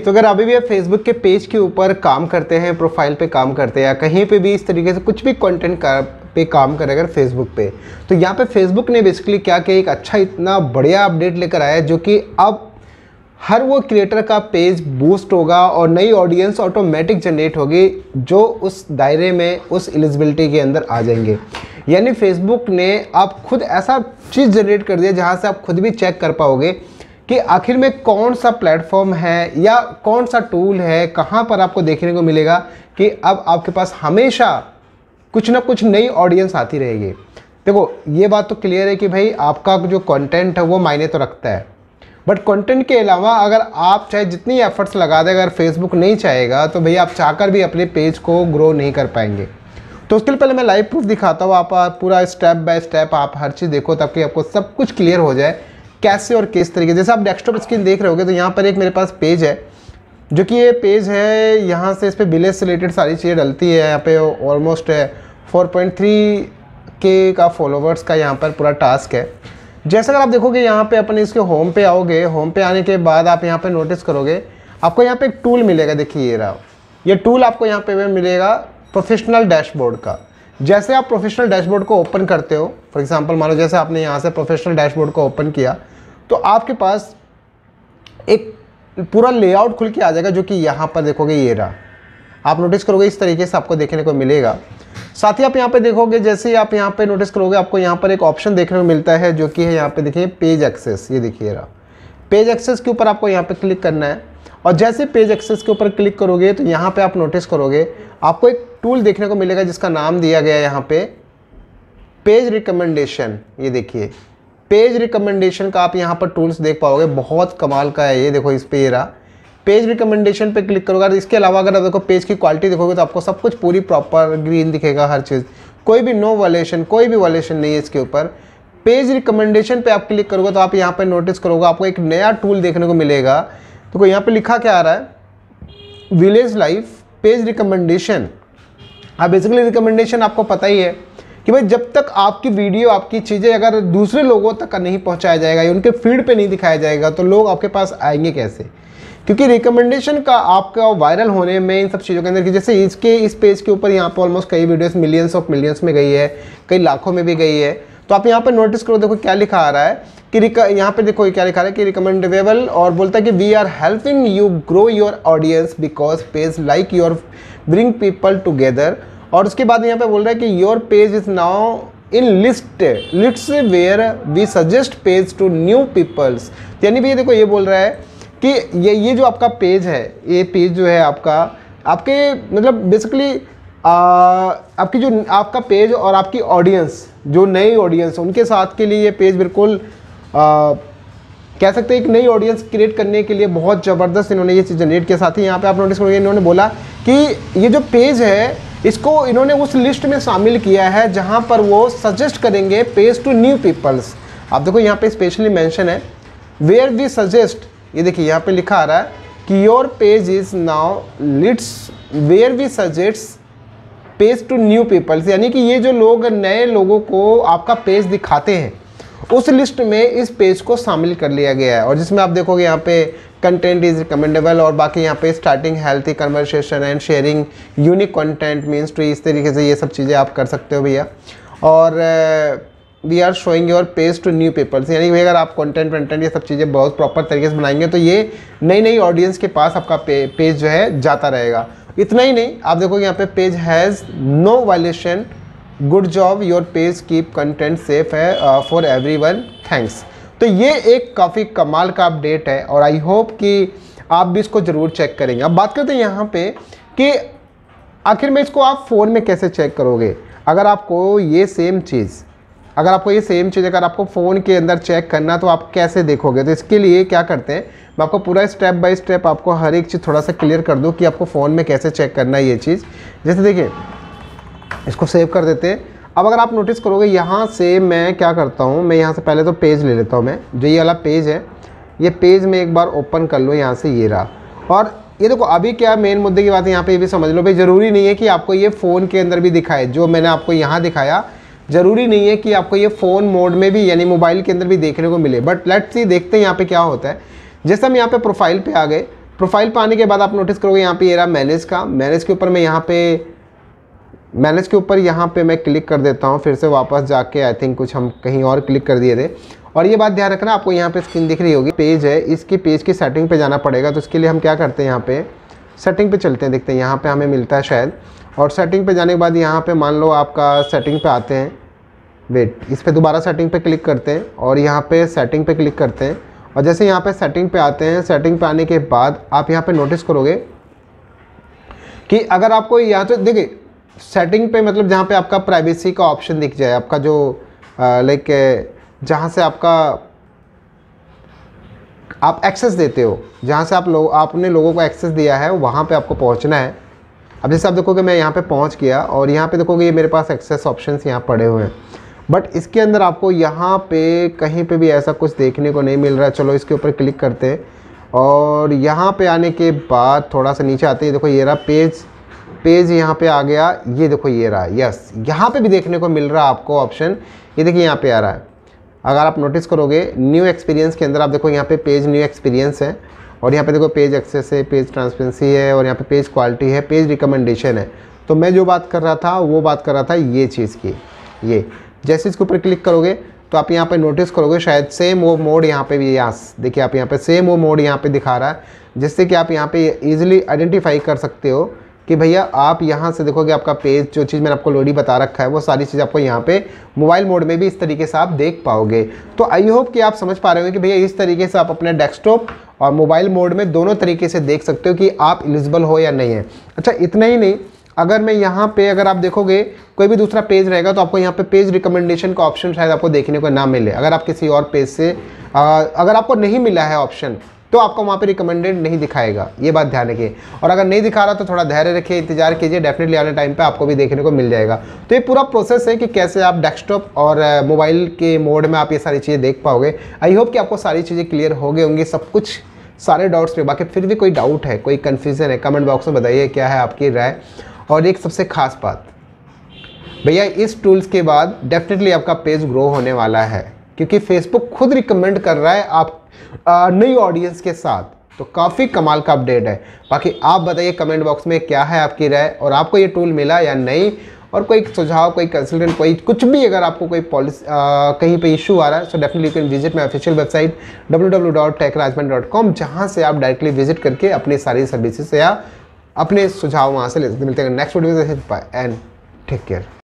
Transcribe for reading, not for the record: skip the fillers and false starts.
तो अगर अभी भी आप फेसबुक के पेज के ऊपर काम करते हैं, प्रोफाइल पे काम करते हैं या कहीं पे भी इस तरीके से कुछ भी कंटेंट पे काम करें अगर फेसबुक पे, तो यहाँ पे फेसबुक ने बेसिकली क्या किया, एक अच्छा इतना बढ़िया अपडेट लेकर आया है जो कि अब हर वो क्रिएटर का पेज बूस्ट होगा और नई ऑडियंस ऑटोमेटिक जनरेट होगी जो उस दायरे में, उस एलिजिबिलिटी के अंदर आ जाएंगे। यानी फेसबुक ने आप खुद ऐसा चीज़ जनरेट कर दिया जहाँ से आप खुद भी चेक कर पाओगे कि आखिर में कौन सा प्लेटफॉर्म है या कौन सा टूल है, कहाँ पर आपको देखने को मिलेगा कि अब आपके पास हमेशा कुछ ना कुछ नई ऑडियंस आती रहेगी। देखो ये बात तो क्लियर है कि भाई आपका जो कंटेंट है वो मायने तो रखता है, बट कंटेंट के अलावा अगर आप चाहे जितनी एफर्ट्स लगा दें, अगर फेसबुक नहीं चाहेगा तो भैया आप चाहकर भी अपने पेज को ग्रो नहीं कर पाएंगे। तो उसके लिए पहले मैं लाइव प्रूफ दिखाता हूँ, आप पूरा स्टेप बाय स्टेप आप हर चीज़ देखो ताकि आपको सब कुछ क्लियर हो जाए कैसे और किस तरीके। जैसे आप डेस्कटॉप स्क्रीन देख रहे होगे तो यहाँ पर एक मेरे पास पेज है जो कि ये पेज है, यहाँ से इस पर विलेज से रिलेटेड सारी चीज़ें डलती है। यहाँ पे ऑलमोस्ट 4.3K का फॉलोवर्स का यहाँ पर पूरा टास्क है। जैसे अगर आप देखोगे यहाँ पे अपन इसके होम पे आओगे, होम पे आने के बाद आप यहाँ पे नोटिस करोगे आपको यहाँ पे एक टूल मिलेगा। देखिए ये रहा, ये टूल आपको यहाँ पे मिलेगा प्रोफेशनल डैशबोर्ड का। जैसे आप प्रोफेशनल डैशबोर्ड को ओपन करते हो, फॉर एग्जांपल मान लो जैसे आपने यहाँ से प्रोफेशनल डैशबोर्ड को ओपन किया तो आपके पास एक पूरा लेआउट खुल के आ जाएगा जो कि यहाँ पर देखोगे ये रहा। आप नोटिस करोगे इस तरीके से आपको देखने को मिलेगा। साथ ही आप यहाँ पे देखोगे, जैसे ही आप यहाँ पे नोटिस करोगे आपको यहाँ पर एक ऑप्शन देखने को मिलता है जो कि है यहाँ पे देखिए पेज एक्सेस। ये देखिए रहा, पेज एक्सेस के ऊपर आपको यहाँ पे क्लिक करना है और जैसे पेज एक्सेस के ऊपर क्लिक करोगे तो यहाँ पे आप नोटिस करोगे आपको एक टूल देखने को मिलेगा जिसका नाम दिया गया है यहाँ पे पेज रिकमेंडेशन। ये देखिए पेज रिकमेंडेशन का आप यहाँ पर टूल्स देख पाओगे, बहुत कमाल का है ये। देखो इस पे ये रहा, पेज रिकमेंडेशन पे क्लिक करोगे। इसके अलावा अगर आप देखो पेज की क्वालिटी देखोगे तो आपको सब कुछ पूरी प्रॉपर ग्रीन दिखेगा, हर चीज़, कोई भी नो वायलेशन, कोई भी वायलेशन नहीं है इसके ऊपर। पेज रिकमेंडेशन पे आप क्लिक करोगे तो आप यहाँ पे नोटिस करोगे आपको एक नया टूल देखने को मिलेगा। तो यहाँ पे लिखा क्या आ रहा है, विलेज लाइफ पेज रिकमेंडेशन। अब बेसिकली रिकमेंडेशन आपको पता ही है कि भाई जब तक आपकी वीडियो, आपकी चीज़ें अगर दूसरे लोगों तक नहीं पहुँचाया जाएगा या उनके फीड पे नहीं दिखाया जाएगा तो लोग आपके पास आएंगे कैसे? क्योंकि रिकमेंडेशन का आपका वायरल होने में इन सब चीज़ों के अंदर कि जैसे इसके इस पेज के ऊपर यहाँ पर ऑलमोस्ट कई वीडियोस मिलियंस ऑफ मिलियंस में गई है, कई लाखों में भी गई है। तो आप यहाँ पर नोटिस करो, देखो क्या लिखा आ रहा है कि यहाँ पे देखो क्या लिखा है कि रिकमेंडेबल, और बोलता है कि we are helping you grow your audience because page like your bring people together. और उसके बाद यहाँ पे बोल रहा है कि your page is now in lists where we suggest page to new peoples. यानी भी ये देखो ये बोल रहा है कि ये जो आपका पेज है, ये पेज जो है आपका, आपके मतलब बेसिकली आपकी जो आपका पेज और आपकी ऑडियंस, जो नई ऑडियंस उनके साथ के लिए ये पेज बिल्कुल कह सकते हैं एक नई ऑडियंस क्रिएट करने के लिए बहुत ज़बरदस्त इन्होंने ये चीज़ जनरेट किया। साथ ही यहाँ पे आप नोटिस करोगे इन्होंने बोला कि ये जो पेज है इसको इन्होंने उस लिस्ट में शामिल किया है जहाँ पर वो सजेस्ट करेंगे पेज टू न्यू पीपल्स। आप देखो यहाँ पे स्पेशली मेंशन है वेयर वी सजेस्ट। ये देखिए यहाँ पे लिखा आ रहा है कि your page is now lists where we suggest page to new peoples. यानी कि ये जो लोग नए लोगों को आपका पेज दिखाते हैं उस लिस्ट में इस पेज को शामिल कर लिया गया है। और जिसमें आप देखोगे यहाँ पे कंटेंट इज रिकमेंडेबल और बाकी यहाँ पे starting healthy conversation and sharing unique content means to, इस तरीके से ये सब चीज़ें आप कर सकते हो भैया। और we are showing your page to new peoples, यानी कि अगर आप कंटेंट ये सब चीज़ें बहुत प्रॉपर तरीके से बनाएंगे तो ये नई ऑडियंस के पास आपका पेज जो है जाता रहेगा। इतना ही नहीं, आप देखोगे यहाँ पे page has no violation, good job, your page keep content safe है फॉर एवरीवन, थैंक्स। तो ये एक काफ़ी कमाल का अपडेट है और आई होप कि आप भी इसको ज़रूर चेक करेंगे। अब बात करते हैं यहाँ पे कि आखिर में इसको आप फ़ोन में कैसे चेक करोगे। अगर आपको ये सेम चीज़ अगर आपको फ़ोन के अंदर चेक करना तो आप कैसे देखोगे। तो इसके लिए क्या करते हैं, मैं आपको पूरा स्टेप बाय स्टेप आपको हर एक चीज़ थोड़ा सा क्लियर कर दूँ कि आपको फ़ोन में कैसे चेक करना है ये चीज़। जैसे देखिए इसको सेव कर देते हैं। अब अगर आप नोटिस करोगे यहाँ से मैं क्या करता हूँ, मैं यहाँ से पहले तो पेज ले लेता हूँ। मैं जो ये वाला पेज है, ये पेज में एक बार ओपन कर लो, यहाँ से ये रहा। और ये देखो अभी क्या मेन मुद्दे की बात है, यहाँ पे ये भी समझ लो भाई, ज़रूरी नहीं है कि आपको ये फ़ोन के अंदर भी दिखाए। जो मैंने आपको यहाँ दिखाया ज़रूरी नहीं है कि आपको ये फ़ोन मोड में भी यानी मोबाइल के अंदर भी देखने को मिले। बट लेट्स सी, देखते हैं यहाँ पे क्या होता है। जैसे हम यहाँ पे प्रोफाइल पे आ गए, प्रोफाइल पे आने के बाद आप नोटिस करोगे यहाँ पे ये रहा मैनेज का, मैनेज के ऊपर मैं यहाँ पे मैनेज के ऊपर यहाँ पे मैं क्लिक कर देता हूँ, फिर से वापस जाके आई थिंक कुछ हम कहीं और क्लिक कर दिए थे। और ये बात ध्यान रखना, आपको यहाँ पे स्क्रीन दिख रही होगी, पेज है, इसकी पेज की सेटिंग पे जाना पड़ेगा। तो इसके लिए हम क्या करते हैं, यहाँ पे सेटिंग पे चलते हैं, देखते हैं यहाँ पे हमें मिलता है शायद। और सेटिंग पे जाने के बाद यहाँ पे मान लो आपका सेटिंग पे आते हैं, वेट, इस पर दोबारा सेटिंग पे क्लिक करते हैं और यहाँ पे सेटिंग पे क्लिक करते हैं। और जैसे यहाँ पे सेटिंग पे आते हैं, सेटिंग पे आने के बाद आप यहाँ पे नोटिस करोगे कि अगर आपको यहाँ तो देखिए सेटिंग पे मतलब जहाँ पे आपका प्राइवेसी का ऑप्शन दिख जाए, आपका जो लाइक जहाँ से आपका आप एक्सेस देते हो, जहाँ से आपने लोगों को एक्सेस दिया है वहाँ पे आपको पहुँचना है। अब जैसे आप देखोगे मैं यहाँ पे पहुँच गया और यहाँ पे देखोगे ये मेरे पास एक्सेस ऑप्शंस यहाँ पड़े हुए हैं, बट इसके अंदर आपको यहाँ पे कहीं पे भी ऐसा कुछ देखने को नहीं मिल रहा है। चलो इसके ऊपर क्लिक करते हैं और यहाँ पे आने के बाद थोड़ा सा नीचे आते हैं, देखो ये रहा पेज यहाँ पे आ गया, ये देखो ये रहा, यस, यहाँ पे भी देखने को मिल रहा है आपको ऑप्शन, ये देखिए यहाँ पे आ रहा है। अगर आप नोटिस करोगे न्यू एक्सपीरियंस के अंदर आप देखो यहाँ पे पेज न्यू एक्सपीरियंस है और यहाँ पे देखो पेज एक्सेस है, पेज ट्रांसपेरेंसी है और यहाँ पे पेज क्वालिटी है, पेज रिकमेंडेशन है। तो मैं जो बात कर रहा था वो बात कर रहा था ये चीज़ की। ये जैसे इसके ऊपर क्लिक करोगे तो आप यहाँ पे नोटिस करोगे शायद सेम वो मोड यहाँ पे भी, यहाँ देखिए आप यहाँ पे सेम वो मोड यहाँ पे दिखा रहा है, जिससे कि आप यहाँ पे इजीली आइडेंटिफाई कर सकते हो कि भैया आप यहाँ से देखोगे आपका पेज, जो चीज़ मैंने आपको लोडी बता रखा है वो सारी चीज़ आपको यहाँ पे मोबाइल मोड में भी इस तरीके से आप देख पाओगे। तो आई होप कि आप समझ पा रहे हो कि भैया इस तरीके से आप अपने डेस्कटॉप और मोबाइल मोड में दोनों तरीके से देख सकते हो कि आप एलिजिबल हो या नहीं है। अच्छा, इतना ही नहीं, अगर मैं यहाँ पे अगर आप देखोगे कोई भी दूसरा पेज रहेगा तो आपको यहाँ पे पेज रिकमेंडेशन का ऑप्शन शायद आपको देखने को ना मिले। अगर आप किसी और पेज से अगर आपको नहीं मिला है ऑप्शन तो आपको वहाँ पे रिकमेंडेड नहीं दिखाएगा, ये बात ध्यान रखिए। और अगर नहीं दिखा रहा तो थोड़ा धैर्य रखिए, इंतजार कीजिए, डेफिनेटली आने टाइम पे आपको भी देखने को मिल जाएगा। तो ये पूरा प्रोसेस है कि कैसे आप डेस्कटॉप और मोबाइल के मोड में आप ये सारी चीज़ें देख पाओगे। आई होप कि आपको सारी चीज़ें क्लियर हो गई होंगी, सब कुछ सारे डाउट्स पे। बाकी फिर भी कोई डाउट है, कोई कन्फ्यूज़न है, कमेंट बॉक्स में बताइए क्या है आपकी राय। और एक सबसे खास बात भैया, इस टूल्स के बाद डेफिनेटली आपका पेज ग्रो होने वाला है, क्योंकि फेसबुक खुद रिकमेंड कर रहा है आप नई ऑडियंस के साथ। तो काफ़ी कमाल का अपडेट है। बाकी आप बताइए कमेंट बॉक्स में क्या है आपकी राय, और आपको ये टूल मिला या नहीं, और कोई सुझाव, कोई कंसल्टेंट, कोई कुछ भी, अगर आपको कोई पॉलिसी कहीं पे इशू आ रहा है, so definitely you can visit my official website www.techrajman.com, जहाँ से आप डायरेक्टली विजिट करके अपनी सारी सर्विसेज या अपने सुझाव वहाँ से ले सकते। मिलते हैं नेक्स्ट वीडियो में, बाय एंड टेक केयर।